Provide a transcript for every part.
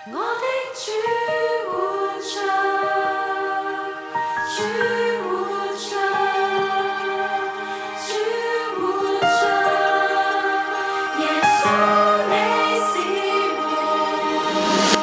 我的主活着，主活着，主活着，耶穌你是王。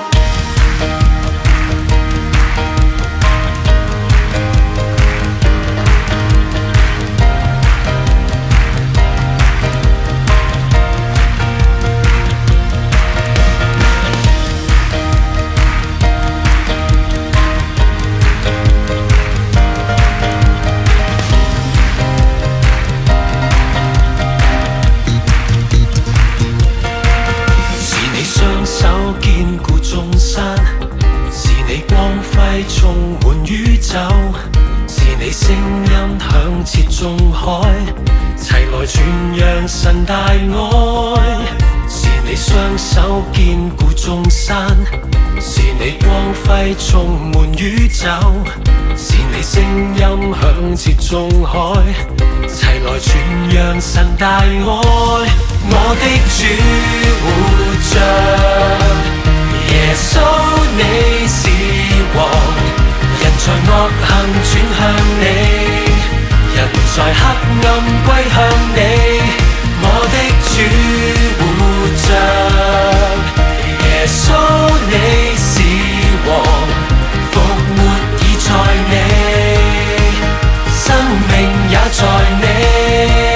充滿宇宙，是你聲音響徹眾海，齊來傳揚神大愛。是你雙手堅固眾山，是你光輝充滿宇宙，是你聲音響徹眾海，齊來傳揚神大愛。我的主活着，耶穌你是王，人在惡行轉向你，人在黑暗歸向你。我的主活着，耶穌你是王，復活已在你，生命也在你。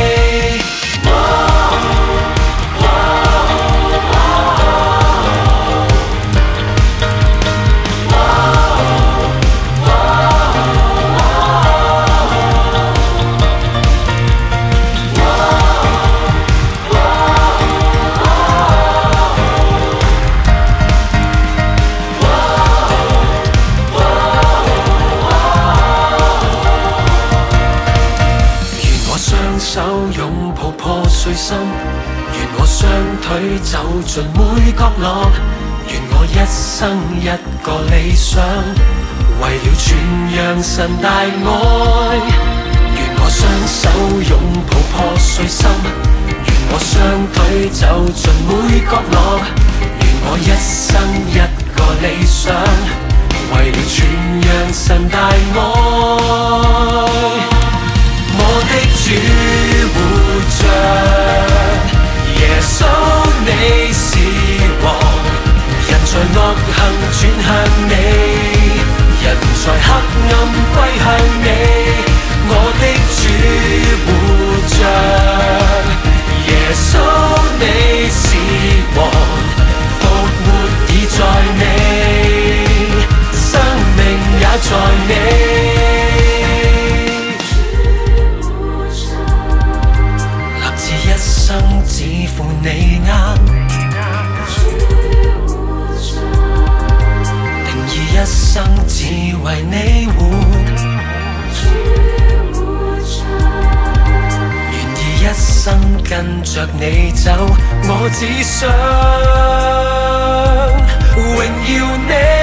擁抱破碎心，願我雙腿走進每角落，願我一生一個理想，為了傳揚神大愛。願我雙手擁抱破碎心，願我雙腿走進每角落，願我一生一個理想，為了傳揚神大愛。我的主活着，耶穌你是王，人在惡行轉向你，人在黑暗歸向你。我的主活着，耶穌你是王，復活已在你，生命也在你。只負你軛，定義一生只為你活，願意一生跟着你走，我只想榮耀你。